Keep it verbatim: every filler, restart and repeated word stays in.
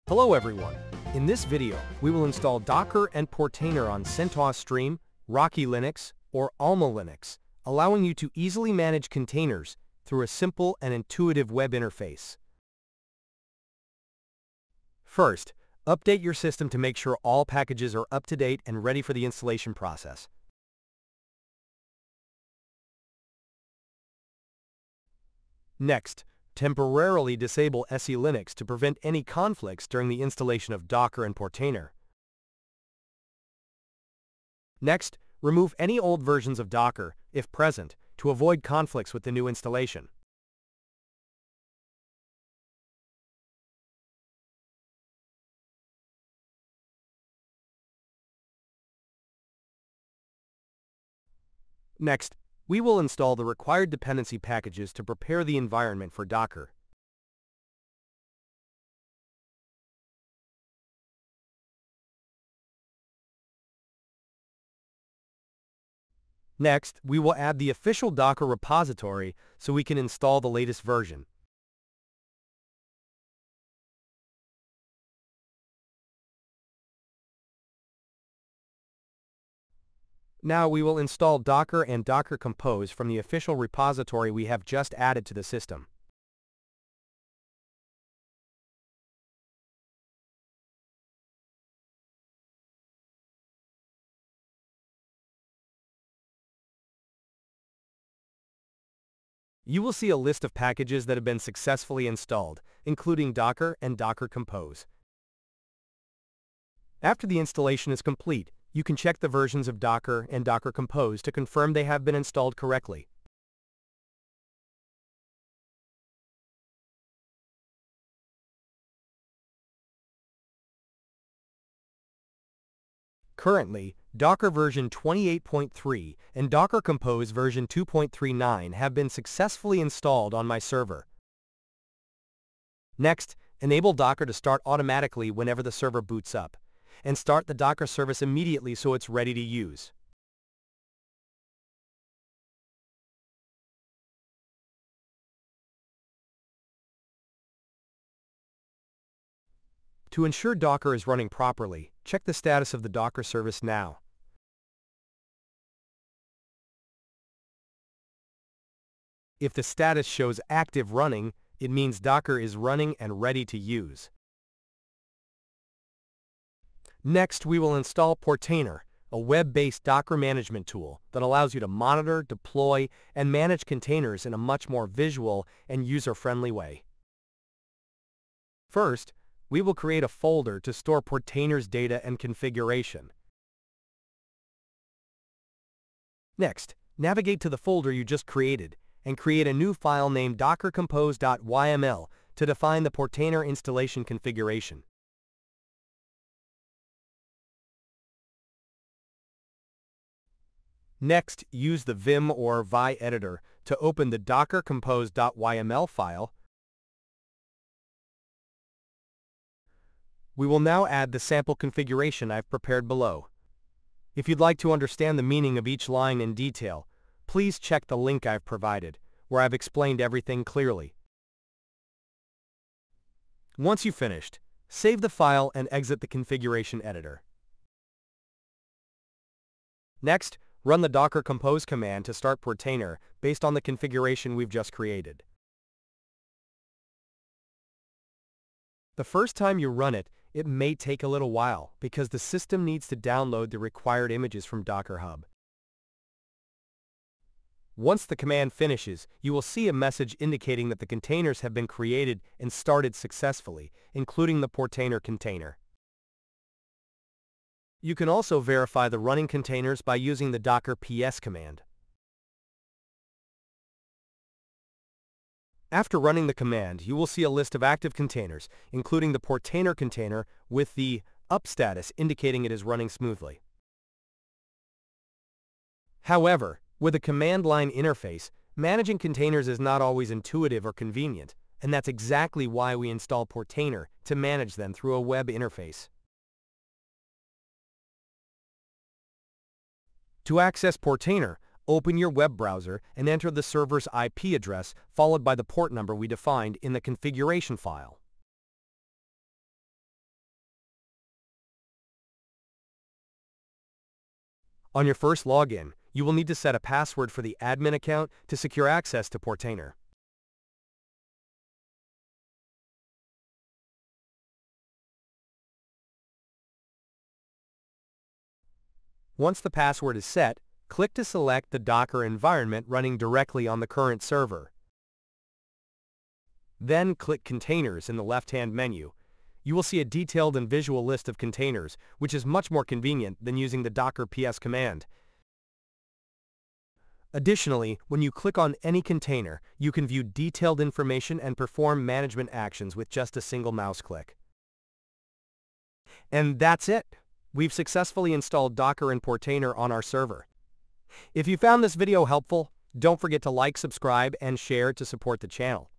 Hello everyone. In this video, we will install Docker and Portainer on CentOS Stream, Rocky Linux, or Alma Linux, allowing you to easily manage containers through a simple and intuitive web interface. First, update your system to make sure all packages are up to date and ready for the installation process. Next, temporarily disable S E Linux to prevent any conflicts during the installation of Docker and Portainer. Next, remove any old versions of Docker, if present, to avoid conflicts with the new installation. Next, we will install the required dependency packages to prepare the environment for Docker. Next, we will add the official Docker repository so we can install the latest version. Now we will install Docker and Docker Compose from the official repository we have just added to the system. You will see a list of packages that have been successfully installed, including Docker and Docker Compose. After the installation is complete, you can check the versions of Docker and Docker Compose to confirm they have been installed correctly. Currently, Docker version twenty-eight point three and Docker Compose version two point three nine have been successfully installed on my server. Next, enable Docker to start automatically whenever the server boots up, and start the Docker service immediately so it's ready to use. To ensure Docker is running properly, check the status of the Docker service now. If the status shows active running, it means Docker is running and ready to use. Next, we will install Portainer, a web-based Docker management tool that allows you to monitor, deploy, and manage containers in a much more visual and user-friendly way. First, we will create a folder to store Portainer's data and configuration. Next, navigate to the folder you just created and create a new file named docker compose dot y m l to define the Portainer installation configuration. Next, use the Vim or Vi editor to open the docker compose dot y m l file. We will now add the sample configuration I've prepared below. If you'd like to understand the meaning of each line in detail, please check the link I've provided, where I've explained everything clearly. Once you've finished, save the file and exit the configuration editor. Next, run the docker compose command to start Portainer based on the configuration we've just created. The first time you run it, it may take a little while because the system needs to download the required images from Docker Hub. Once the command finishes, you will see a message indicating that the containers have been created and started successfully, including the Portainer container. You can also verify the running containers by using the docker ps command. After running the command, you will see a list of active containers, including the Portainer container with the up status indicating it is running smoothly. However, with a command line interface, managing containers is not always intuitive or convenient, and that's exactly why we install Portainer to manage them through a web interface. To access Portainer, open your web browser and enter the server's I P address followed by the port number we defined in the configuration file. On your first login, you will need to set a password for the admin account to secure access to Portainer. Once the password is set, click to select the Docker environment running directly on the current server. Then click Containers in the left-hand menu. You will see a detailed and visual list of containers, which is much more convenient than using the Docker P S command. Additionally, when you click on any container, you can view detailed information and perform management actions with just a single mouse click. And that's it! We've successfully installed Docker and Portainer on our server. If you found this video helpful, don't forget to like, subscribe, and share to support the channel.